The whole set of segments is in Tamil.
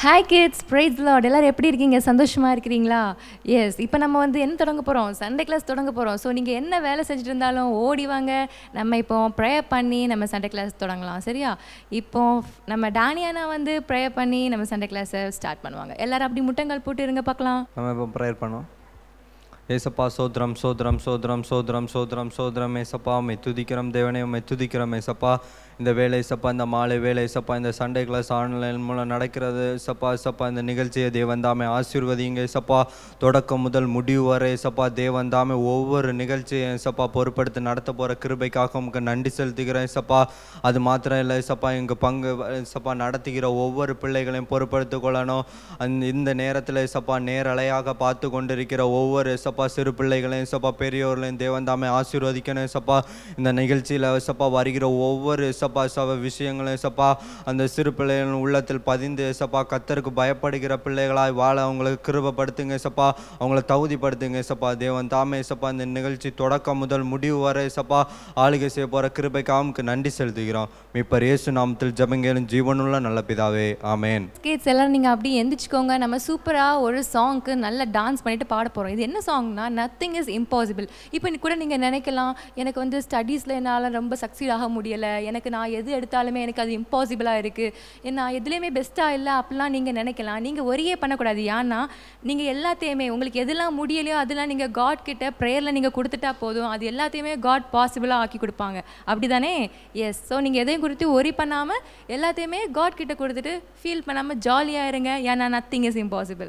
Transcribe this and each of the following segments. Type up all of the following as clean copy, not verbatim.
Hi kids, price Lord. எல்லோரும் எப்படி இருக்கீங்க? சந்தோஷமாக இருக்கிறீங்களா? எஸ், இப்போ நம்ம என்ன தொடங்க போகிறோம்? சண்டே கிளாஸ் தொடங்க போகிறோம். ஸோ நீங்கள் என்ன வேலை செஞ்சுட்டு இருந்தாலும் ஓடி வாங்க. நம்ம இப்போ ப்ரேயர் பண்ணி நம்ம சண்டே கிளாஸ் தொடங்கலாம். சரியா? இப்போ நம்ம டானியானா ப்ரேயர் பண்ணி நம்ம சண்டே கிளாஸை ஸ்டார்ட் பண்ணுவாங்க. எல்லோரும் அப்படி முட்டங்கள் போட்டு இருங்க பார்க்கலாம். நம்ம இப்போ ப்ரேயர் பண்ணுவோம். ஏசப்பா சோத்ரம் சோத்ரம் சோத்ரம் சோத்ரம் சோத்ரம் சோத்ரம் ஏசப்பா மை துதிக்கிறோம் தேவனே, மை துதிக்கிறோம் ஏசப்பா. இந்த வேலை ஏசப்பா, இந்த மாலை வேலை ஏசப்பா, இந்த சண்டே கிளாஸ் ஆன்லைன் மூலம் நடக்கிறது ஏசப்பா. ஏசப்பா இந்த நிகழ்ச்சியை தேவந்தாமே ஆசீர்வதிங்க ஏசப்பா. தொடக்கம் முதல் முடிவு வரை ஏசப்பா தேவந்தாமே ஒவ்வொரு நிகழ்ச்சியை ஏசப்பா பொறுப்படுத்தி நடத்த போகிற கிருபைக்காக உங்களுக்கு நன்றி செலுத்துகிறேன் ஏசப்பா. அது மாத்திரம் இல்லை ஏசப்பா, எங்கள் பங்கு ஏசப்பா நடத்துகிற ஒவ்வொரு பிள்ளைகளையும் பொறுப்படுத்தி கொள்ளணும். இந்த நேரத்தில் ஏசப்பா நேரலையாக பார்த்து கொண்டிருக்கிற ஒவ்வொரு ஏசப்பா சிறு பிள்ளைகளையும் ஏசப்பா பெரியோர்களையும் தேவந்தாமே ஆசீர்வதிக்கணும் ஏசப்பா. இந்த நிகழ்ச்சியில் ஏசப்பா வருகிற ஒவ்வொரு விஷயங்களும் ஏசப்பா அந்த சிறு பிள்ளைகள் உள்ளத்தில் பதிந்து ஏசப்பா கர்த்தருக்கு பயப்படுகிற பிள்ளைகளாய் வாழ அவங்களுக்கு கிருபப்படுத்துங்க ஏசப்பா. அவங்கள தகுதிப்படுத்துங்க ஏசப்பா. தேவன் தாமே ஏசப்பா இந்த நிகழ்ச்சி தொடக்கம் முதல் முடிவு வரை ஏசப்பா ஆளுகை செய்ய போகிற கிருபைக்காக நன்றி செலுத்துகிறோம். மீட்பர் இயேசு நாமத்தில் ஜெபங்கேளும் ஜீவனுள்ள நல்ல பிதாவே, ஆமென். கிட்ஸ் எல்லாரும் நீங்கள் அப்படியே எந்திரிச்சுக்கோங்க. நம்ம சூப்பராக ஒரு சாங்க்கு நல்லா டான்ஸ் பண்ணிட்டு பாட போகிறோம். இது என்ன சாங்னா, நத்திங் இஸ் இம்பாசிபிள். இப்போ கூட நீங்கள் நினைக்கலாம், எனக்கு ஸ்டடீஸில் என்னால் ரொம்ப சக்சீட் ஆக முடியலை, எனக்கு நான் எது எடுத்தாலுமே எனக்கு அது இம்பாசிபிளாக இருக்குது, நான் எதுலேயுமே பெஸ்ட்டாக இல்லை அப்படிலாம் நீங்கள் நினைக்கலாம். நீங்கள் ஒரே பண்ணக்கூடாது. ஏன்னா நீங்கள் எல்லாத்தையுமே உங்களுக்கு எதெல்லாம் முடியலையோ அதெல்லாம் நீங்கள் காட் கிட்ட ப்ரேயரில் நீங்கள் கொடுத்துட்டா போதும். அது எல்லாத்தையுமே காட் பாசிபிளாக ஆக்கி கொடுப்பாங்க. அப்படி தானே? எஸ். ஸோ நீங்கள் எதையும் குறித்து ஒரி பண்ணாமல் எல்லாத்தையுமே காட் கிட்ட கொடுத்துட்டு ஃபீல் பண்ணாமல் ஜாலியாக இருங்க. ஏன்னா நத்திங் இஸ் இம்பாசிபிள்.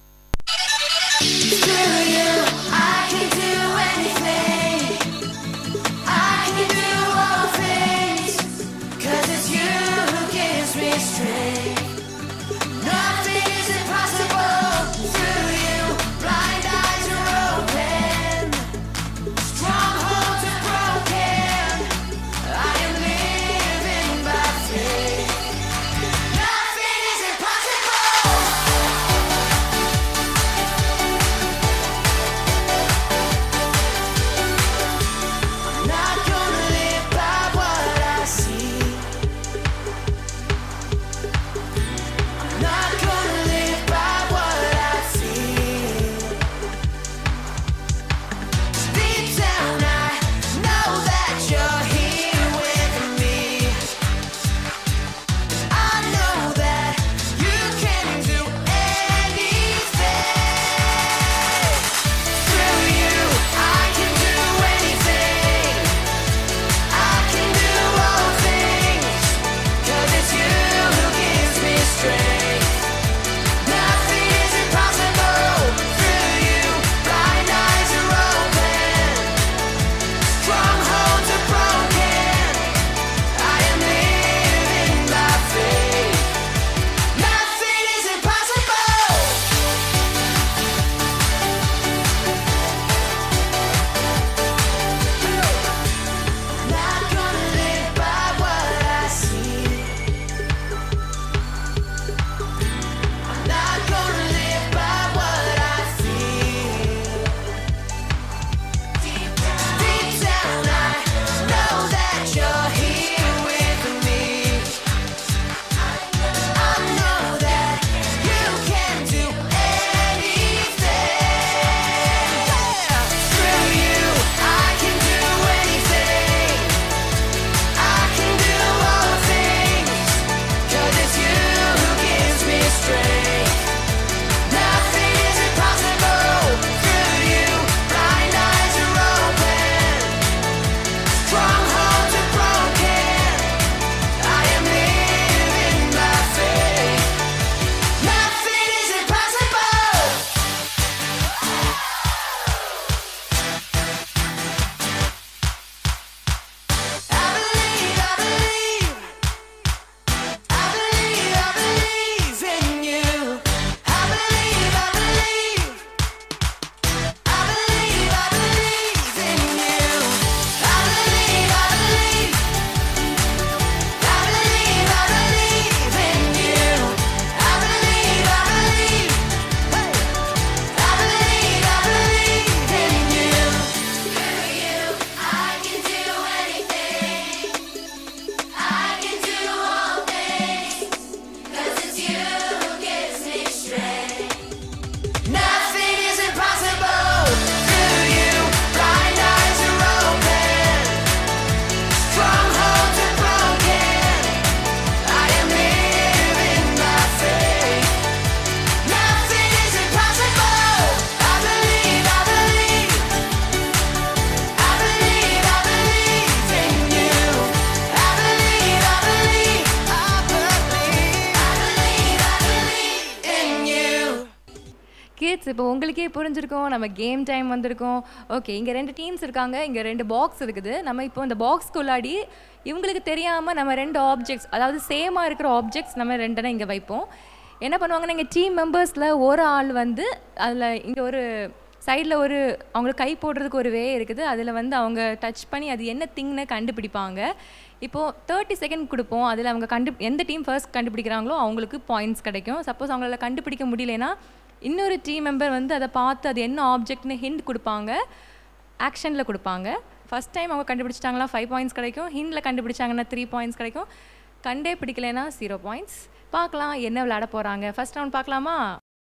கிட்ஸ் இப்போ உங்களுக்கே புரிஞ்சிருக்கும் நம்ம கேம் டைம் வந்திருக்கோம். ஓகே, இங்கே 2 டீம்ஸ் இருக்காங்க, இங்கே 2 பாக்ஸ் இருக்குது. நம்ம இப்போ இந்த பாக்ஸ்க்குள்ளாடி இவங்களுக்கு தெரியாமல் நம்ம 2 ஆப்ஜெக்ட்ஸ், அதாவது சேமாக இருக்கிற ஆப்ஜெக்ட்ஸ் நம்ம 2 இங்கே வைப்போம். என்ன பண்ணுவாங்கன்னா, இங்கே டீம் மெம்பர்ஸில் ஒரு ஆள் வந்து அதில் இங்கே ஒரு சைடில் ஒரு அவங்களுக்கு கை போடுறதுக்கு ஒரு வே இருக்குது. அதில் வந்து அவங்க டச் பண்ணி அது என்ன திங்னு கண்டுபிடிப்பாங்க. இப்போது 30 செகண்ட் கொடுப்போம். அதில் அவங்க எந்த டீம் ஃபர்ஸ்ட் கண்டுபிடிக்கிறாங்களோ அவங்களுக்கு பாயிண்ட்ஸ் கிடைக்கும். சப்போஸ் அவங்களால கண்டுபிடிக்க முடியலனா இன்னொரு டீம் மெம்பர் வந்து அதை பார்த்து அது என்ன ஆப்ஜெக்ட்னு ஹிண்ட் கொடுப்பாங்க, ஆக்ஷனில் கொடுப்பாங்க. ஃபஸ்ட் டைம் அவங்க கண்டுபிடிச்சிட்டாங்களா 5 பாயிண்ட்ஸ் கிடைக்கும். ஹிண்டில் கண்டுபிடிச்சாங்கன்னா 3 பாயிண்ட்ஸ் கிடைக்கும். கண்டே பிடிக்கலைன்னா 0 பாயிண்ட்ஸ். பார்க்கலாம் என்ன விளையாட போகிறாங்க. ஃபர்ஸ்ட் ரவுண்ட் பார்க்கலாமா?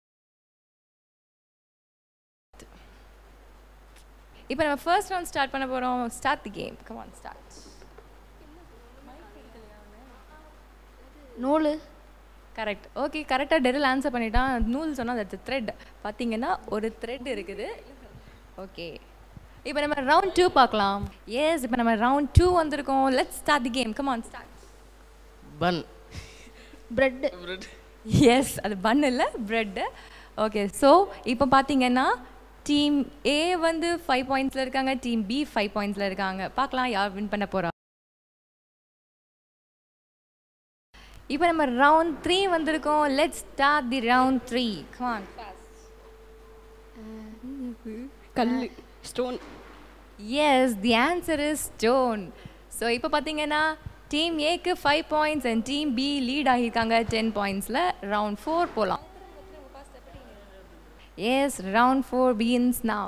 இப்போ நம்ம ஃபர்ஸ்ட் ரவுண்ட் ஸ்டார்ட் பண்ண போகிறோம். Start the game. Come on, start. நூல். கரெக்ட். ஓகே, கரெக்டாக டெரில் ஆன்சர் பண்ணிட்டான். நூல் சொன்னால் அது த்ரெட். பார்த்தீங்கன்னா ஒரு த்ரெட் இருக்குது. ஓகே, இப்போ நம்ம ரவுண்ட் 2 பார்க்கலாம். எஸ், இப்போ நம்ம ரவுண்ட் 2 வந்திருக்கோம். Let's start the game. Come on, start. Bun. Bread. Yes, அது பன் இல்லை, பிரெட்டு. ஓகே, ஸோ இப்போ பார்த்தீங்கன்னா டீம் ஏ வந்து 5 பாயிண்ட்ஸில் இருக்காங்க, டீம் பி 5 பாயிண்ட்ஸில் இருக்காங்க. பார்க்கலாம் யார் வின் பண்ண போகிறா. இப்போ நம்ம ரவுண்ட் 3 வந்திருக்கோம். Let's start the round 3. Come on, கல். Stone. Yes, the answer is stone. So இப்போ பார்த்தீங்கன்னா டீம் ஏக்கு 5 points and team B lead ஆகியிருக்காங்க 10 பாயிண்ட்ஸில். ரவுண்ட் 4 போகலாம். Yes, round 4 begins now.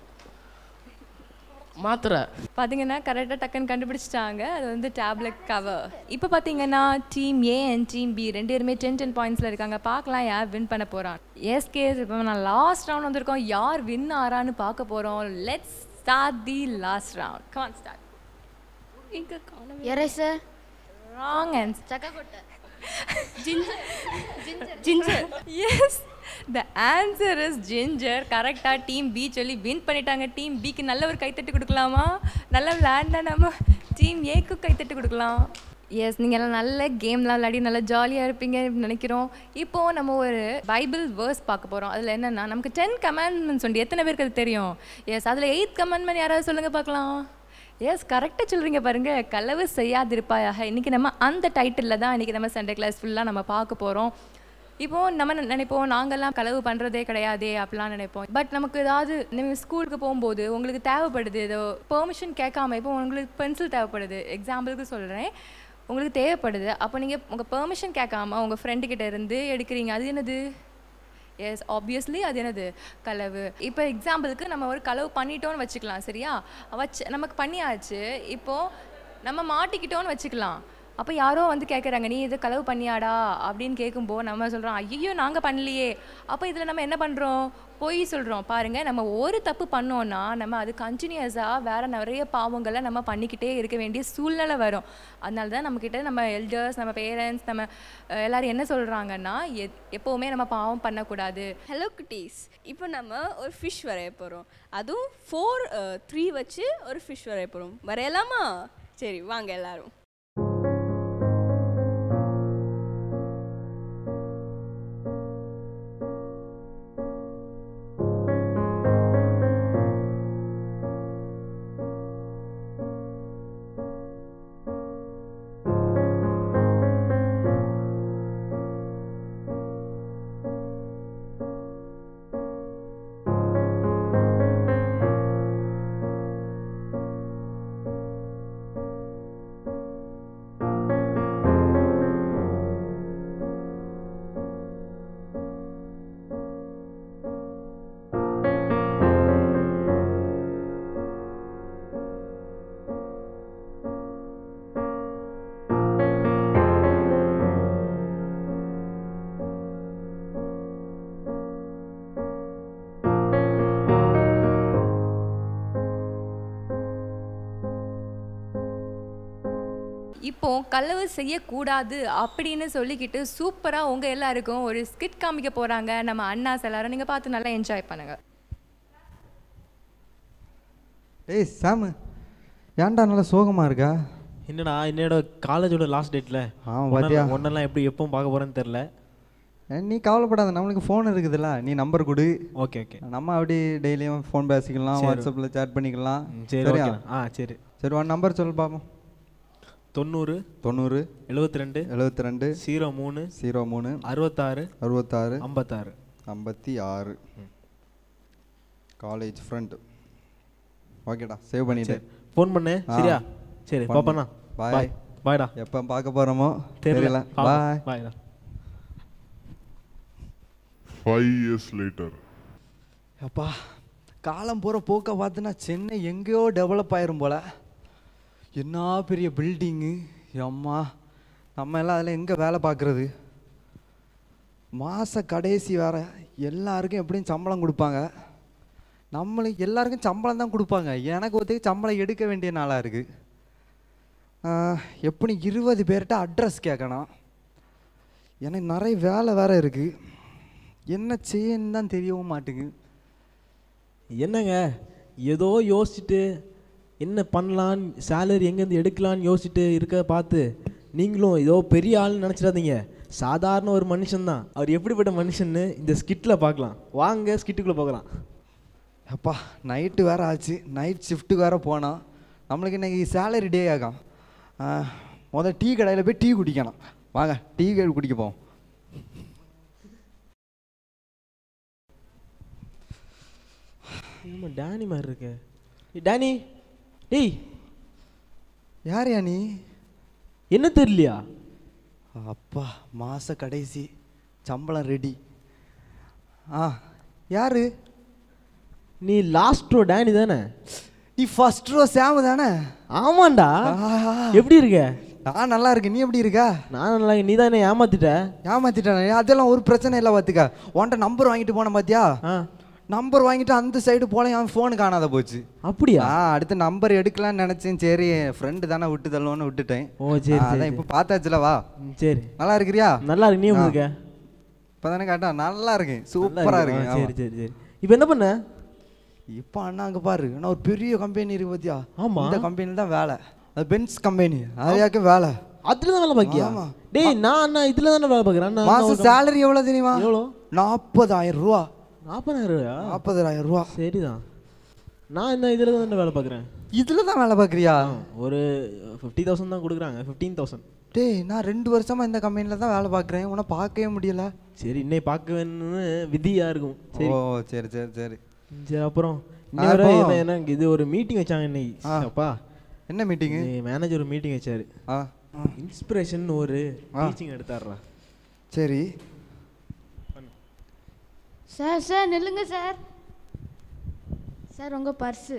மாத்திரை. பார்த்தீங்கன்னா கரெக்டாக டக்குன்னு கண்டுபிடிச்சிட்டாங்க. அது வந்து டேப்லெட் கவர். இப்போ பார்த்தீங்கன்னா team A and team B 2 பேருமே 10 பாயிண்ட்ஸில் இருக்காங்க. பார்க்கலாம் யார் வின் பண்ண போகிறான். எஸ் கேஸ், இப்போ நான் லாஸ்ட் ரவுண்ட் வந்திருக்கோம். யார் வின் ஆறான்னு பார்க்க போகிறோம். Let's start the last round. Come on, start. Eraser. Wrong answer. சக்கக்கொட்டை. Ginger. Yes, the answer is ginger. கரெக்டாக டீம் பி சொல்லி வின் பண்ணிட்டாங்க. டீம் பிக்கு நல்ல ஒரு கைத்தட்டு கொடுக்கலாமா? நல்ல விளையாண்டா நம்ம டீம் ஏக்கு கைத்தட்டு கொடுக்கலாம். எஸ், நீங்கள் எல்லாம் நல்ல கேம்லாம் விளையாடி நல்லா ஜாலியாக இருப்பீங்கன்னு நினைக்கிறோம். இப்போது நம்ம ஒரு பைபிள் வேர்ஸ் பார்க்க போகிறோம். அதில் என்னென்னா நமக்கு 10 கமாண்ட்மெண்ட்ஸ் உண்டு. எத்தனை பேருக்கு அது தெரியும்? எஸ், அதில் 8th கமாண்ட்மெண்ட் யாராவது சொல்லுங்கள் பார்க்கலாம். எஸ், கரெக்டாக சொல்கிறீங்க பாருங்கள். களவு செய்யாதிருப்பாயாக. இன்றைக்கி நம்ம அந்த டைட்டிலில் தான் இன்றைக்கி நம்ம சண்டே கிளாஸ் ஃபுல்லாக நம்ம பார்க்க போகிறோம். இப்போது நம்ம நினைப்போம் நாங்கள்லாம் களவு பண்ணுறதே கிடையாதே அப்படிலாம் நினைப்போம். பட் நமக்கு ஏதாவது நீங்கள் ஸ்கூலுக்கு போகும்போது உங்களுக்கு தேவைப்படுது, ஏதோ பெர்மிஷன் கேட்காம, இப்போ உங்களுக்கு பென்சில் தேவைப்படுது, எக்ஸாம்பிளுக்கு சொல்கிறேன், உங்களுக்கு தேவைப்படுது. அப்போ நீங்கள் உங்கள் பெர்மிஷன் கேட்காம உங்கள் ஃப்ரெண்டுக்கிட்ட இருந்து எடுக்கிறீங்க. அது என்னது? எஸ், ஆப்வியஸ்லி அது என்னது? களவு. இப்போ எக்ஸாம்பிளுக்கு நம்ம ஒரு களவு பண்ணிட்டோன்னு வச்சுக்கலாம். சரியா? நமக்கு பண்ணியாச்சு. இப்போது நம்ம மாட்டிக்கிட்டோன்னு வச்சுக்கலாம். அப்போ யாரோ வந்து கேட்குறாங்க, நீ இது களவு பண்ணியாடா அப்படின்னு கேட்கும்போது நம்ம சொல்கிறோம், ஐயோ நாங்கள் பண்ணலையே. அப்போ இதில் நம்ம என்ன பண்ணுறோம்? பொய் சொல்கிறோம். பாருங்கள், நம்ம ஒரு தப்பு பண்ணோன்னா நம்ம அது கண்டினியூஸாக வேறு நிறைய பாவங்களை நம்ம பண்ணிக்கிட்டே இருக்க வேண்டிய சூழ்நிலை வரும். அதனால தான் நம்மக்கிட்ட நம்ம எல்டர்ஸ், நம்ம பேரண்ட்ஸ், நம்ம எல்லோரும் என்ன சொல்கிறாங்கன்னா, எப்போவுமே நம்ம பாவம் பண்ணக்கூடாது. ஹலோ குட்டீஸ், இப்போ நம்ம ஒரு ஃபிஷ் வரைய போகிறோம். அதுவும் 4 3 வச்சு ஒரு ஃபிஷ் வரைய போகிறோம். வரையலாமா? சரி வாங்க எல்லாரும். இப்போ களவு செய்யக்கூடாது அப்படின்னு சொல்லிக்கிட்டு சூப்பராக உங்கள் எல்லாருக்கும் ஒரு ஸ்கிட் காமிக்க போகிறாங்க நம்ம அண்ணாஸ் எல்லாரும். நீங்கள் பார்த்து நல்லா என்ஜாய் பண்ணுங்க. ஏய் சாமு, ஏன்டா நல்லா சோகமாக இருக்கா? என்னடா என்னோட காலேஜோட லாஸ்ட் டேட்டில் ஆமாம் பாத்தியா, ஒன்னெல்லாம் எப்படி எப்பவும் பார்க்க போகிறேன்னு தெரில. நீ கவலைப்படாத, நம்மளுக்கு ஃபோன் இருக்குதுல்ல, நீ நம்பர் கொடு. Okay okay. நம்ம அப்படி டெய்லியும் ஃபோன் பேசிக்கலாம், சரி. வாட்ஸ்அப்பில் சேட் பண்ணிக்கலாம். சரி சரியா? ஓகே. சரி சரி, உன் நம்பர் சொல்லு பார்ப்போம். 90 90 72 72 03 03 66 66 56 56. College friend. ஓகேடா, சேவ் பண்ணிட்டு ஃபோன் பண்ணு. சரியா? சரி பாப்பண்ணா. பாய். பாய்டா. எப்போ பார்க்க போகிறோமோ தெரியல. பாய். பாய்டா. 5 years later. அப்பா, காலம் போகிற போக்க பார்த்துன்னா சென்னை எங்கேயோ டெவலப் ஆயிரும் போல். என்ன பெரிய பில்டிங்கு. அம்மா, நம்ம எல்லாம் அதில் எங்கே வேலை பார்க்குறது? மாத கடைசி வேறு, எல்லாருக்கும் எப்படியும் சம்பளம் கொடுப்பாங்க. நம்மளுக்கு எல்லாருக்கும் சம்பளம் தான் கொடுப்பாங்க. எனக்கு ஒருத்தருக்கு சம்பளம் எடுக்க வேண்டிய நாளாக இருக்குது. எப்படி 20 பேர்கிட்ட அட்ரஸ் கேட்கணும். எனக்கு நிறைய வேலை வேறு இருக்குது. என்ன செய்யன்னு தான் தெரியவும் மாட்டேங்குது. என்னங்க ஏதோ யோசிச்சுட்டு என்ன பண்ணலான்னு, சேலரி எங்கேருந்து எடுக்கலான்னு யோசிச்சுட்டு இருக்க பார்த்து நீங்களும் ஏதோ பெரிய ஆள்னு நினச்சிடாதீங்க. சாதாரண ஒரு மனுஷன்தான். அவர் எப்படிப்பட்ட மனுஷன்னு இந்த ஸ்கிட்டில் பார்க்கலாம். வாங்க ஸ்கிட்டுக்குள்ளே போகலாம். அப்பா, நைட்டு வேறு ஆச்சு. நைட் ஷிஃப்ட்டுக்கு வேறு போனோம். நம்மளுக்கு இன்றைக்கி சேலரி டே ஆகும். முதல் டீ கடையில் போய் டீ குடிக்கணும். வாங்க டீ குடிக்க போவோம். டேனி மாதிரி இருக்கு. டேனி, டேய் யாரையா நீ? என்ன தெரியலையா? அப்பா, மாத கடைசி சம்பளம் ரெடி. யாரு நீ? லாஸ்ட் ரோ டேனி தானே? நீ ஃபர்ஸ்ட் ரோ சாமு தானே? ஆமாண்டா. எப்படி இருக்க? நான் நல்லா இருக்கேன். நீ எப்படி இருக்கா? நான் நல்லா. நீ தான் என்ன ஏமாத்திட்ட. ஏமாத்திட்டேன். அதெல்லாம் ஒரு பிரச்சனை இல்லை பார்த்துக்க. உன்கிட்ட நம்பர் வாங்கிட்டு போனேன் பார்த்தியா? நம்பர் வாங்கிட்டு அந்த சைடு போல என் ஃபோனு காணாத போச்சு. அப்படியா? அடுத்து நம்பர் எடுக்கலான்னு நினச்சேன். சரி, ஃப்ரெண்டு தானே விட்டு தள்ளுவோன்னு விட்டுட்டேன். ஓ சரி. அதான் இப்போ பார்த்தாச்சுல. வா. சரி. நல்லா இருக்கிறியா? நல்லா இருக்கு. நீ இருக்க? இப்போ தானே கேட்டா. நல்லா இருக்கேன், சூப்பராக இருக்கு. சரி சரி சரி. இப்போ என்ன பண்ண? இப்போ அண்ணா அங்கே பாரு, ஆனால் ஒரு பெரிய கம்பெனி இருக்கு பார்த்தியா? ஆமாம். இந்த கம்பெனியில் தான் வேலை. அது பென்ஸ் கம்பெனி. அதையாக்க வேலை. அதில் தான் வேலை பார்க்கியா? டேய், நான் அண்ணா இதில் தானே வேலை பார்க்குறேன். மாதம் சேலரி எவ்வளோ தெரியுமா? எவ்வளோ? 40,000 ரூபா. 40,000? 40,000 ரூபா. சரிதான். நான் என்ன இதில் தான் வேலை பார்க்குறேன். இதில் தான் வேலை பார்க்குறியா? ஒரு 50,000 தான் கொடுக்குறாங்க. 15,000. டேய், நான் 2 வருஷமாக இந்த கம்பெனியில் தான் வேலை பார்க்குறேன். உன்னை பார்க்கவே முடியல. சரி, இன்னைக்கு பார்க்க வேணும்னு விதியாக இருக்கும். சரி. ஓ சரி சரி சரி சரி. அப்புறம் இன்னொரு என்ன, இது ஒரு மீட்டிங் வச்சாங்க இன்னைக்கு. அப்பா, என்ன மீட்டிங்கு? மேனேஜர் ஒரு மீட்டிங் வச்சாரு. இன்ஸ்பிரேஷன் ஒரு டீச்சிங் எடுத்தாடுறா. சரி சார். சார் நில்லுங்க சார். சார் உங்கள் பர்ஸு.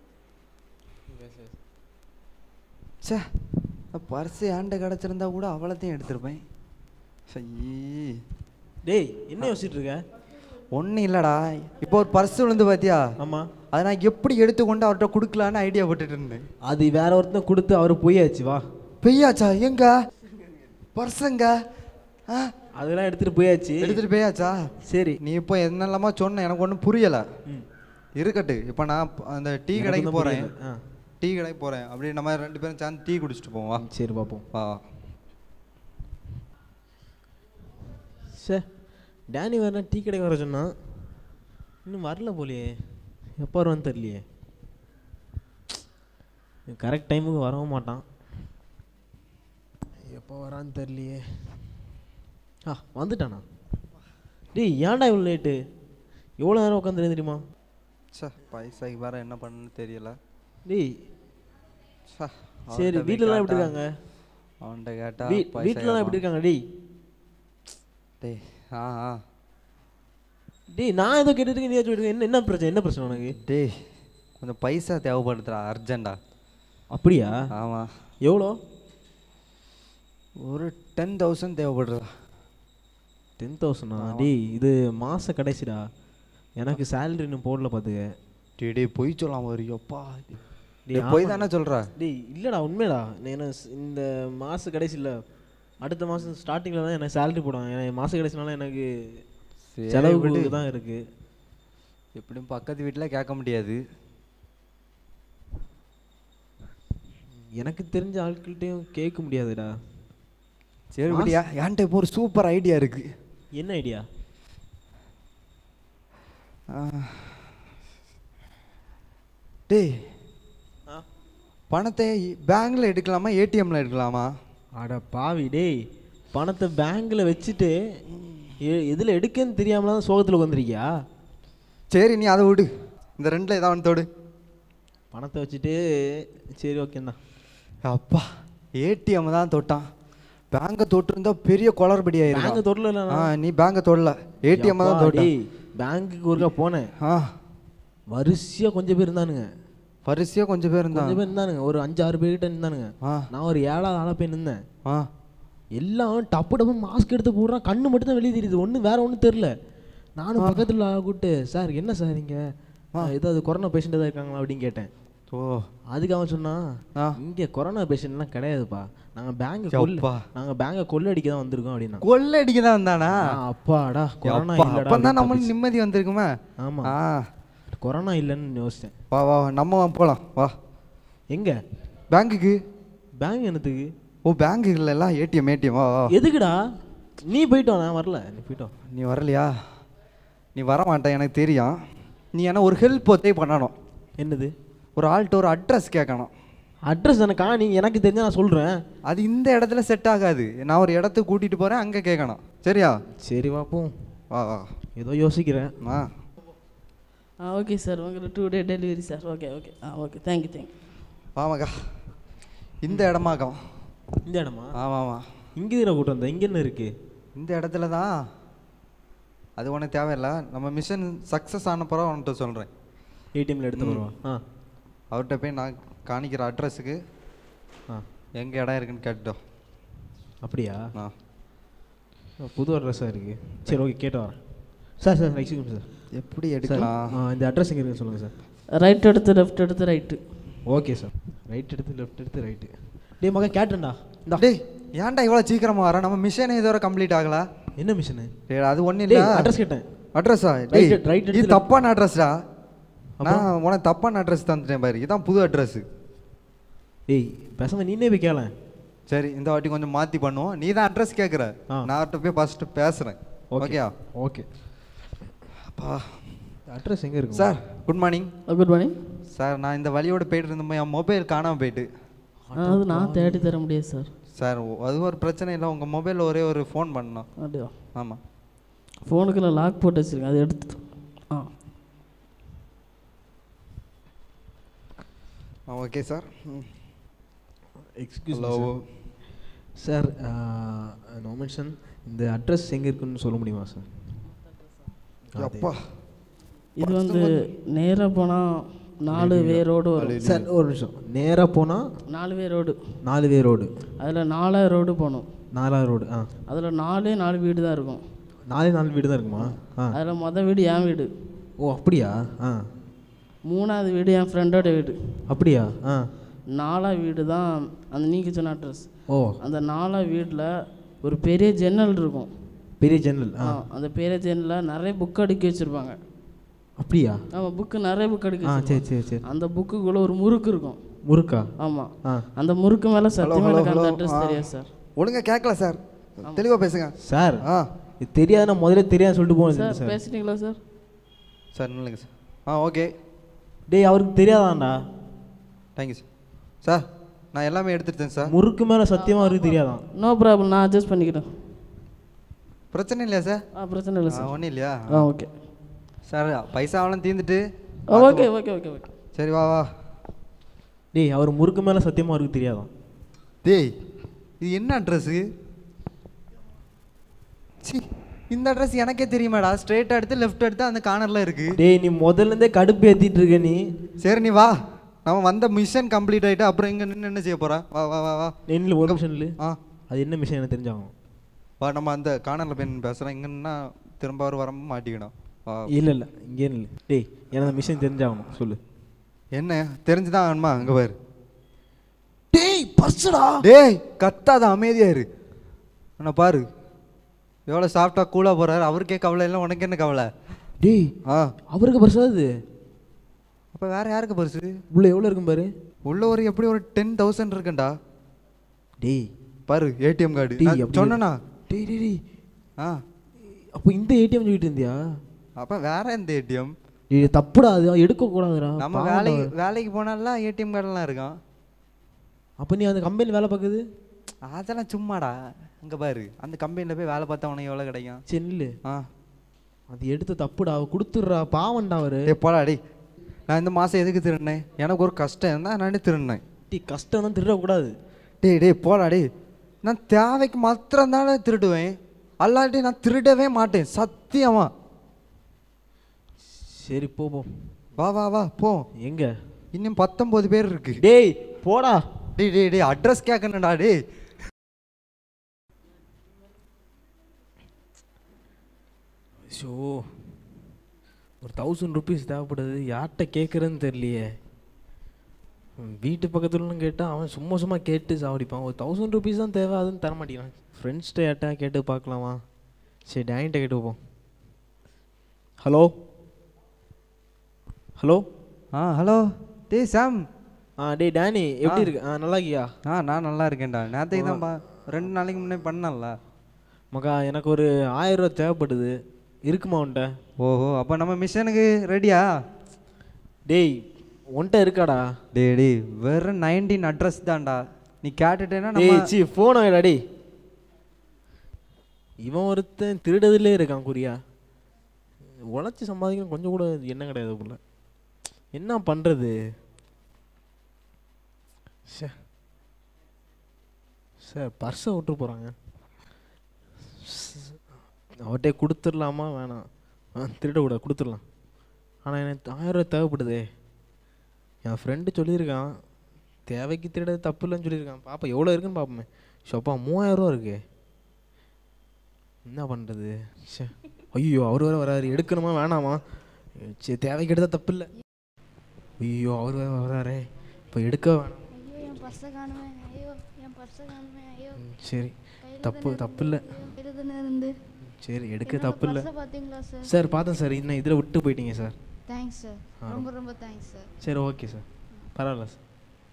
சே, பர்ஸு ஏண்ட கிடச்சிருந்தா கூட அவ்வளோத்தையும் எடுத்திருப்பேன். சரி. டேய், என்ன யோசிச்சுட்டு இருக்க? ஒன்றும் இல்லைடா. இப்போ ஒரு பர்ஸ் விழுந்து பார்த்தியா? ஆமாம். அதை நான் எப்படி எடுத்துக்கொண்டு அவர்கிட்ட கொடுக்கலான்னு ஐடியா போட்டுட்டு இருந்தேன். அது வேற ஒருத்தன் கொடுத்து அவர் போயாச்சு. வா. பெய்யாச்சா? எங்க பர்ஸங்க? அதெல்லாம் எடுத்துகிட்டு போயாச்சு. எடுத்துகிட்டு போயாச்சா? சரி. நீ இப்போ என்னெல்லாமா சொன்ன, எனக்கு ஒன்றும் புரியலை. இருக்கட்டு. இப்போ நான் அந்த டீ கடைக்கு போகிறேன். டீ கடைக்கு போகிறேன். அப்படி நம்ம 2 பேரும் சேர்ந்து டீ குடிச்சிட்டு போவோம். வா. சரி பார்ப்போம். வா. சார், டேனி வரனா டீ கடைக்கு வர சொன்னான். இன்னும் வரல போலியே. எப்போ வருவான்னு தெரியலையே. கரெக்ட் டைமுக்கு வரவும் மாட்டான். எப்போ வரான்னு தெரியலையே. வந்துட்டானா? டேய், ஏன்டா இவ்வளோ லேட்டு? எவ்வளோ நேரம் உட்காந்துருந்தேன் தெரியுமா? சார், பைசாக்கு வேறு என்ன பண்ணுன்னு தெரியல. டேய் சரி, வீட்டிலலாம் எப்படி இருக்காங்க? அவன்கிட்ட கேட்டா வீட்டிலலாம் எப்படி இருக்காங்க? டேய் டேய் டேய், நான் ஏதோ கேட்டுருக்கேன். நீ சொல்லிட்டு என்ன பிரச்சனை? என்ன பிரச்சனை உனக்கு? டேய், கொஞ்சம் பைசா தேவைப்படுதுடா, அர்ஜென்டா. அப்படியா? ஆமாம். எவ்வளோ? ஒரு 10,000 தேவைப்படுறா. 10,000? டேய், இது மாத கடைசிடா. எனக்கு சேலரி இன்னும் போடல பார்த்துக்க. டே போய் சொல்லாம் வரியப்பா. போய் தானே சொல்கிறா? டேய் இல்லைடா, உண்மைடா. என்ன இந்த மாத கடைசி இல்லை, அடுத்த மாதம் ஸ்டார்டிங்கில் தான் எனக்கு சேலரி போடுவாங்க. எனக்கு மாத கடைசினால எனக்கு செலவுக்கு தான் இருக்குது. எப்படியும் பக்கத்து வீட்டில் கேட்க முடியாது. எனக்கு தெரிஞ்ச ஆட்கள்கிட்டையும் கேட்க முடியாதுடா. சரி விடியா, என்கிட்ட இப்போ ஒரு சூப்பர் ஐடியா இருக்குது. என்ன ஐடியா? டேய், பணத்தை பேங்க்ல எடுக்கலாமா ஏடிஎம்ல எடுக்கலாமா? அட பாவி டேய், பணத்தை பேங்க்கில் வச்சுட்டு எதில் எடுக்கன்னு தெரியாமலாம் தான் சோகத்தில் வந்துருக்கியா? சரி நீ அதை விடு, இந்த ரெண்டில் ஏதாவது ஒன்று தோடு. பணத்தை வச்சுட்டு சரி ஓகேண்ணா. அப்பா ஏடிஎம் தான் தொட்டான், பேங்கை தொட்டிருந்தா பெரிய குளறுபடி ஆயிரும். பேங்கை தொடல. நீ பேங்கை தொடல, ஏடிஎம் தான் தொட்டி. பேங்க்குக்கு ஒருக்கா போனேன். வரிசையாக கொஞ்சம் பேர் இருந்தானுங்க. வரிசையாக கொஞ்சம் பேர் இருந்தானுங்க, ஒரு 5-6 பேர்கிட்ட இருந்தானுங்க. நான் ஒரு 7வது ஆளாக போய் நின்றேன். எல்லாம் டப்பு டப்பு மாஸ்க் எடுத்து போடுறான், கண்ணு மட்டும் தான் வெளியே தெரியுது, ஒன்றும் வேற ஒன்றும் தெரில. நானும் பக்கத்தில் கூப்பிட்டு, சார் என்ன சார் இங்கே ஏதாவது கொரோனா பேஷண்ட் தான் இருக்காங்களா அப்படின்னு கேட்டேன். ஓ, அதுக்கு அவன் சொன்னான், இங்கே கொரோனா பேஷண்ட்லாம் கிடையாதுப்பா, நாங்கள் பேங்கை கொள்ளடிக்க தான் வந்திருக்கோம் அப்படின்னா. கொள்ளடிக்க தான் வந்தானா? அப்பாடா, கொரோனா இல்லடா, தான் நம்மளுக்கு நிம்மதி வந்திருக்குமே. ஆமாம், கொரோனா இல்லைன்னு யோசித்தேன். வா வா நம்ம போகலாம் வா. எங்கே? பேங்குக்கு. பேங்க் என்னத்துக்கு? ஓ பேங்கு இல்லைல்ல, ஏடிஎம். வா வா. எதுக்குடா? நீ போயிட்டோ, நான் வரல. நீ போயிட்டோ. நீ வரலையா? நீ வர மாட்டேன் எனக்கு தெரியும். நீ என்ன ஒரு ஹெல்ப் ஒத்தே பண்ணணும். என்னது? ஒரு ஆள்கிட்ட ஒரு அட்ரஸ் கேட்கணும். அட்ரஸ் எனக்கா? நீங்கள் எனக்கு தெரிஞ்சா நான் சொல்கிறேன். அது இந்த இடத்துல செட் ஆகாது, நான் ஒரு இடத்துக்கு கூட்டிகிட்டு போகிறேன், அங்கே கேட்கணும். சரியா? சரி வாப்போம். வா வா. ஏதோ யோசிக்கிறேன். ஓகே சார், உங்களுக்கு 2 day delivery sir. Okay okay okay, thank you. ஆமாக்கா, இந்த இடமாக்கா. இந்த இடமா? ஆமாம் ஆமாம். இங்கே தான் கூட்டம் வந்தேன். இங்கே என்ன இருக்குது? இந்த இடத்துல தான். அது உனக்கு தேவையில்லை, நம்ம மிஷன் சக்ஸஸ் ஆன பிறகு அவன்கிட்ட சொல்கிறேன். ஏடிஎம்மில் எடுத்து வருவான். அவர்கிட்ட போய் நான் காணிக்கிற அட்ரஸுக்கு எங்கே இடம் இருக்குன்னு கேட்டுட்டோம். அப்படியா? புது அட்ரஸாக இருக்குது. சரி ஓகே, கேட்டு வரேன். சார் எக்ஸ்கியூஸ் சார், எப்படி எடுக்கலாம்? இந்த அட்ரஸ் எங்கே இருக்குன்னு சொல்லுங்கள் சார். ரைட் எடுத்து லெஃப்ட் எடுத்து ரைட்டு. ஓகே சார், ரைட் எடுத்து லெஃப்ட் எடுத்து ரைட்டு. டே மகன் கேட்டுண்டா. டேய் ஏன்டா இவ்வளோ சீக்கிரமாக வர? நம்ம மிஷனே இதோட கம்ப்ளீட் ஆகலாம். என்ன மிஷனு? அது ஒன்றும் இல்லை, அட்ரஸ் கேட்டேன். அட்ரஸா? ரைட் இது தப்பான அட்ரஸ்டா. நான் உனக்கு தப்பான அட்ரஸ் தந்துட்டேன் பாரு, இதான் புது அட்ரஸ். ஏய் பேசாம நீனே போய் கேள. சரி இந்த வாட்டி கொஞ்சம் மாற்றி பண்ணுவோம். நீ தான் அட்ரஸ் கேட்குற, நான் அவர்கிட்ட போய் ஃபஸ்ட்டு பேசுகிறேன். ஓகேயா? ஓகே. அப்பா அட்ரஸ் எங்கே இருக்கு sir? Good morning. Good morning sir, நான் இந்த வழியோடு போயிட்டு இருந்தோம், என் மொபைல் காணாமல் போயிட்டு. அது நான் தேடி தர முடியாது சார். சார் அது ஒரு பிரச்சனை இல்லை, உங்கள் மொபைலில் ஒரே ஒரு ஃபோன் பண்ணணும். அப்படியா? ஆமாம். ஃபோனுக்கு நான் லாக் போட்டு வச்சுருக்கேன், அதை எடுத்து. Okay sir. Excuse sir, no mention. இந்த அட்ரஸ் எங்கே இருக்குன்னு சொல்ல முடியுமா சார்? அப்பா இது வந்து நேராக போனால் 4 வே ரோடு வரும் சார். ஒரு நிமிஷம். நேராக போனால் 4 வே ரோடு. 4 வே ரோடு. அதில் 4வது ரோடு போகணும். 4வது ரோடு. அதில் 4 வீடு தான் இருக்கும். 4 வீடு தான் இருக்குமா? அதில் மொதல் வீடு என் வீடு. ஓ அப்படியா? 3வது வீடு என் ஃப்ரெண்டோட வீடு. அப்படியா? 4வது வீடு தான் அந்த நீங்கள் சொன்ன அட்ரஸ். ஓ அந்த 4வது வீட்டில் ஒரு பெரிய ஜன்னல் இருக்கும். பெரிய ஜன்னல்? அந்த பெரிய ஜன்னலில் நிறைய புக் அடுக்கி வச்சுருப்பாங்க. அப்படியா? ஆமாம், புக்கு நிறைய புக் அடுக்கி. சரி சரி சரி. அந்த புக்குக்குள்ளே ஒரு முறுக்கு இருக்கும். முறுக்கா? ஆமாம். அந்த முறுக்கு மேலே சத்தியமாக எனக்கு அந்த அட்ரஸ் தெரியாது சார். ஒழுங்காக கேட்கல சார், தெளிவாக பேசுங்க சார். இது தெரியாதுன்னா முதல்ல தெரியாது சொல்லிட்டு போகணும் சார். பேசிட்டீங்களா சார்? சார் இல்லைங்க சார். ஓகே. டேய் அவருக்கு தெரியாதாண்டா. Thank you sir. சார் நான் எல்லாமே எடுத்துட்டேன் சார். முறுக்கு மேலே சத்தியமாக அவருக்கு தெரியாதான். நோ ப்ராப்ளம், நான் அட்ஜஸ்ட் பண்ணிக்கிறேன். பிரச்சனை இல்லையா சார்? பிரச்சனை இல்லை சார். ஒன்றும் இல்லையா? ஓகே சார், பைசாவெல்லாம் தீர்ந்துட்டு. Okay okay okay okay. சரி வா வா. டேய் அவர் முறுக்கு மேலே சத்தியமாக அவருக்கு தெரியாதான். டேய் இது என்ன அட்ரஸு? சி இந்த அட்ரஸ் எனக்கே தெரியுமாடா. ஸ்ட்ரெயிட்டாக எடுத்து லெஃப்ட் எடுத்து அந்த கார்னரில் இருக்குது. டேய் நீ முதல்லேருந்தே கடுப்பு ஏற்றிட்டு இருக்க நீ. சரி நீ வா, நம்ம வந்த மிஷன் கம்ப்ளீட் ஆகிட்டு அப்புறம் இங்கே நின்று என்ன செய்ய போகிறா? வா வா வா வா. என்ன ஒரு மிஷன் இல்லை? அது என்ன மிஷன் எனக்கு தெரிஞ்சாகும். வா நம்ம அந்த கார்னரில் போய் பேசுகிறேன். இங்கன்னா திரும்ப அவர் வர மாட்டிக்கணும். இல்லை இல்லை இங்கே இல்லை. டேய் எனக்கு அந்த மிஷன் தெரிஞ்சாகணும், சொல்லு. என்ன தெரிஞ்சுதான் ஆகணுமா? அங்கே பாரு. டேய் பர்சுடா. டேய் கத்தாத, அமைதியாக இரு. அண்ணா பாரு எவ்வளோ சாஃப்டாக கூலாக போகிறாரு. அவருக்கே கவலை இல்லை, உனக்கு என்ன கவலை? டேய் அவருக்கு பர்சு அது. அப்போ வேறு யாருக்கு பர்சு? உள்ள எவ்வளோ இருக்கும் பாரு. உள்ள ஒரு எப்படி ஒரு 10,000 இருக்குண்டா. டேய் பாரு ஏடிஎம் கார்டு சொன்னா. டேய் டேய் அப்போ இந்த ஏடிஎம் சொல்லிட்டு இருந்தியா? அப்போ வேற எந்த ஏடிஎம்? இது தப்புடா, அது எடுக்கக்கூடாதுடா. நம்ம வேலைக்கு போனாலாம் ஏடிஎம் கார்டெல்லாம் இருக்கான். அப்போ நீ அந்த கம்பெனியில் வேலை பார்க்குது? அதெல்லாம் சும்மாடா. அங்கே பாரு, அந்த கம்பெனியில் போய் வேலை பார்த்தா உனக்கு எவ்வளோ கிடைக்கும்? செல்லு. அது எடுத்து தப்புடா, கொடுத்துட்றா, பாவண்டா அவரு. போடா டே. நான் இந்த மாதம் எதுக்கு திருடினேன்? எனக்கு ஒரு கஷ்டம் இருந்தால் நானே திருடினேன். கஷ்டம் தான் திருடக்கூடாது. டே போடா டே. நான் தேவைக்கு மாத்திரம் தானே திருடுவேன், அல்லாட்டி நான் திருடவே மாட்டேன் சத்தியமா. சரி போ. வா வா வா போ. எங்க? இன்னும் 19 பேர் இருக்கு. டேய் போடா. டேய் அட்ரஸ் கேட்கணும்டா டே. ஷோ, ஒரு 1000 ருபீஸ் தேவைப்படுது, யார்கிட்ட கேட்குறேன்னு தெரியலையே. வீட்டு பக்கத்துலன்னு கேட்டால் அவன் சும்மா கேட்டு சாவடிப்பான். ஒரு 1000 ருபீஸ் தான் தேவை, அதுன்னு தர மாட்டேங்கிறான். ஃப்ரெண்ட்ஸ்கிட்ட யார்ட்டா கேட்டு பார்க்கலாமா? சரி டேனிட்ட கேட்டு வைப்போம். ஹலோ ஹலோ டேய் சாம். டேய் டேனி, எப்படி இருக்கு? நல்லா இருக்கியா? நான் நல்லா இருக்கேன்டா. நேற்றுக்கு தான்ப்பா 2 நாளைக்கு முன்னே பண்ணல மகா. எனக்கு ஒரு 1000 ரூபா தேவைப்படுது, இருக்குமா உன்ட்ட? ஓஹோ, அப்போ நம்ம மிஷனுக்கு ரெடியா? டேய் உன்ட்ட இருக்காடா? டேய் வெறும் 19 அட்ரஸ் தான்டா. நீ கேட்டுட்டேன்னா டேய் ஃபோனை வைடா டேய். இவன் ஒருத்தன் திருடதுலே இருக்கான் குறியா. உழைச்சி சம்பாதிக்கணும் கொஞ்சம் கூட என்ன கிடையாது போல. என்ன பண்ணுறது? சார் பர்ஸை விட்டு போகிறாங்க. அவர்கிட்ட கொடுத்துடலாமா வேணாம்? திருடக்கூடாது, கொடுத்துடலாம். ஆனால் எனக்கு 1000 ரூபா தேவைப்படுதே. என் ஃப்ரெண்டு சொல்லியிருக்கான், தேவைக்கு திருட தப்பு இல்லைன்னு சொல்லியிருக்கான். பாப்பா எவ்வளோ இருக்குன்னு பார்ப்போமே. ஷோப்பா 3000 ரூபா இருக்கு. என்ன பண்ணுறது? ஐயோ அவர் வேறு வராரு, எடுக்கணுமா வேணாமா? சரி தேவைக்கு எடுத்தால் தப்பு இல்லை. ஐயோ அவர் வேறு வராரே, இப்போ எடுக்க வேணாம். சரி தப்பு இல்லை. சரி எடுக்க தப்பு இல்லை சார். பார்த்தேன் சார், இன்னும் இதில் விட்டு போயிட்டீங்க சார். தேங்க்ஸ் சார், ரொம்ப தேங்க்ஸ் சார். சரி ஓகே சார், பரவாயில்ல சார்.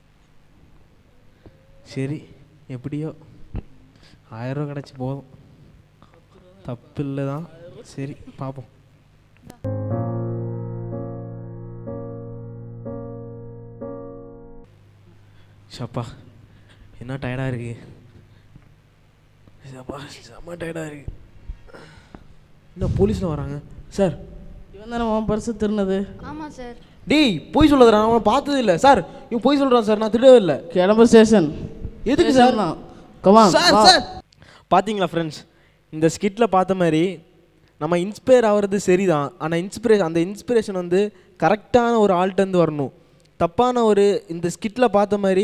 சரி எப்படியோ 1000 ரூபா கிடச்சி போதும், தப்பு இல்லை தான். சரி பார்ப்போம். ஷப்பா என்ன டயர்டாக இருக்கு. செம்ம டயர்டாக இருக்கு. என்ன போலீஸில் வராங்க சார்? இவன் தானே உன் பர்ஸு திருநது? ஆமாம் சார். டேய் போய் சொல்லாதடா, நான் அவனை பார்த்தது இல்லை சார். இவன் போய் சொல்கிறான் சார், நான் திருடவே இல்லை. கிளம்பு ஸ்டேஷன். எதுக்கு சார்? Come on sir. பார்த்தீங்களா ஃப்ரெண்ட்ஸ், இந்த ஸ்கிட்டில் பார்த்த மாதிரி நம்ம இன்ஸ்பயர் ஆகிறது சரிதான். ஆனால் அந்த இன்ஸ்பிரேஷன் வந்து கரெக்டான ஒரு ஆள்கிட்டருந்து வரணும். தப்பான ஒரு இந்த ஸ்கிட்டில் பார்த்த மாதிரி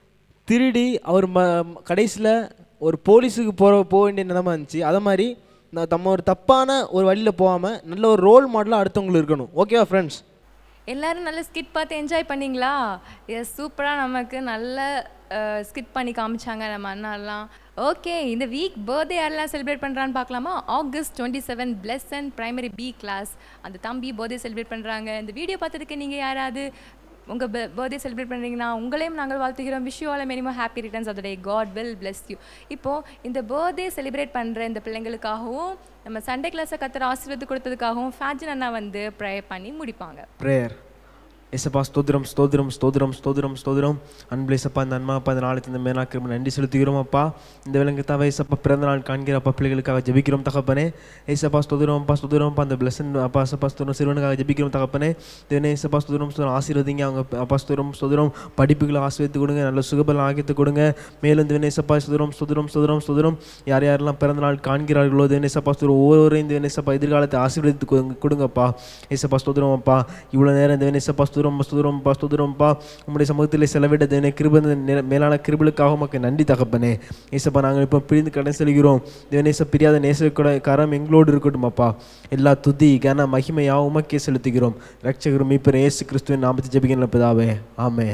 திருடி அவர் கடைசியில் ஒரு போலீஸுக்கு போக வேண்டிய நிலைமை இருந்துச்சு. அதை மாதிரி நம்ம ஒரு தப்பான ஒரு வழியில் போகாமல் நல்ல ஒரு ரோல் மாடலாக அடுத்தவங்களுக்கு இருக்கணும். ஓகேவா ஃப்ரெண்ட்ஸ்? எல்லாரும் நல்ல ஸ்கிட் பார்த்து என்ஜாய் பண்ணிங்களா? சூப்பராக நமக்கு நல்ல ஸ்கிட் பண்ணி காமிச்சாங்க நம்ம அண்ணாலாம். ஓகே, இந்த வீக் பர்த்டே யாரெல்லாம் செலிப்ரேட் பண்ணுறான்னு பார்க்கலாமா? August 27 pleasant primary B class அந்த தம்பி பர்த்டே செலிப்ரேட் பண்ணுறாங்க. இந்த வீடியோ பார்த்ததுக்கு நீங்கள் யாராவது உங்கள் பர்த்டே செலிப்ரேட் பண்ணுறீங்கன்னா உங்களையும் நாங்கள் வாழ்த்துக்கிறோம். Wish you all minimum happy returns of the day. God will bless you. இப்போது இந்த பர்த்டே செலிப்ரேட் பண்ணுற இந்த பிள்ளைங்களுக்காகவும் நம்ம சண்டே கிளாஸை கத்துற ஆசீர்வாதம் கொடுத்ததுக்காகவும் ஃபேஜன் அண்ணா வந்து ப்ரேயர் பண்ணி முடிப்பாங்க. ப்ரேயர். ஏசப்பா ஸ்தோத்திரம் ஸ்தோத்திரம் ஸ்தோத்திரம் ஸ்தோத்திரம் ஸ்தோத்திரம். அன்பு ஏசப்பா, இந்த அன்மாப்பா இந்த நாளைக்கு இந்த மேலாக்கு நன்றி செலுத்துகிறோம் அப்பா. இந்த விலங்குத்தாவை ஏசப்பா பிறந்த நாள் காண்கிற அப்பா பிள்ளைகளுக்காக ஜெபிக்கிறோம் தகப்பனே. ஏசப்பா ஸ்தோத்திரம் அப்பா ஸ்தோத்திரம் அப்பா. அந்த பிளஸன் அப்பா ஏசப்பா ஸ்தோத்திரம் சிறுவனுக்காக ஜெபிக்கிறோம் தகப்பனே. தேவனே ஏசப்பா ஸ்தோத்திரம் ஸ்தோத்திரம் ஆசீர்வதிங்க. அவங்க அப்பா ஸ்தோத்திரம் ஸ்தோத்திரம் படிப்புகளை ஆசீர்வதித்து கொடுங்க, நல்ல சுகபலம் ஆகித்து கொடுங்க. மேலும் தேவனே ஏசப்பா ஸ்தோத்திரம் ஸ்தோத்திரம் ஸ்தோத்திரம் ஸ்தோத்திரம். யார் யாரெல்லாம் பிறந்த நாள் காண்கிறார்களோ தேவனே ஏசப்பா ஸ்தோத்திரம் ஒவ்வொருவரையும் தேவனே ஏசப்பா எதிர்காலத்தை ஆசீர்வதித்து கொடுங்கப்பா. ஏசப்பா ஸ்தோத்திரம் அப்பா. இவ்வளோ நேரம் தேவனே ஏசப்பா ஸ்தோத்திரம் ஸ்தோத்திரம்ப்பா ஸ்தோத்திரம்ப்பா. உங்களுடைய சமூகத்தில் செலவிட தேவனே கிருபை மேலான கிருபைகளுக்காக உமக்கு நன்றி தகப்பனே. ஏசப்பா நாங்கள் இப்போ பிரிந்து கடன் செல்கிறோம். தேவனே பிரியாத நேசக்கூட கரம் எங்களோடு இருக்கட்டும் அப்பா. எல்லா துதி கன மகிமையாக உமக்கே செலுத்துகிறோம். ரட்சகரும் மீட்பர் இயேசு கிறிஸ்துவின் நாமத்தை ஜெபிக்கிறோம் பிதாவே, ஆமென்.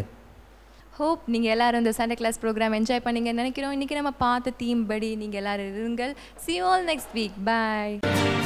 ஹோப் நீங்கள் எல்லோரும் இந்த சண்டே கிளாஸ் ப்ரோக்ராம் என்ஜாய் பண்ணீங்கன்னு நினைக்கிறோம். இன்றைக்கி நம்ம பார்த்த தீம் படி நீங்கள் எல்லோரும் இருங்கள். See you all next week. Bye.